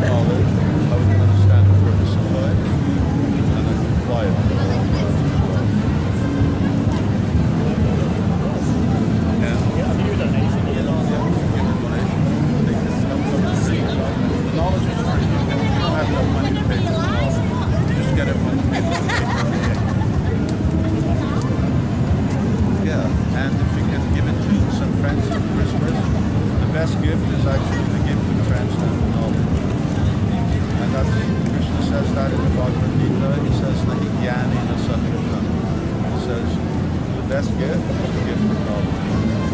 knowledge, how we can understand the purpose of life, and then apply it. And Yeah, I'll give you a donation. you know, give a donation. They can come from the free. The knowledge is free. You don't have enough money to pay for the knowledge. You just get everyone to pay for the paper. Yeah, and if you can give it to some friends for Christmas, the best gift is actually the gift of transcendental knowledge. And that's, Krishna says that in the Bhagavad Gita. He says, Nahi jnani na satyam. He says, the best gift is the gift of knowledge.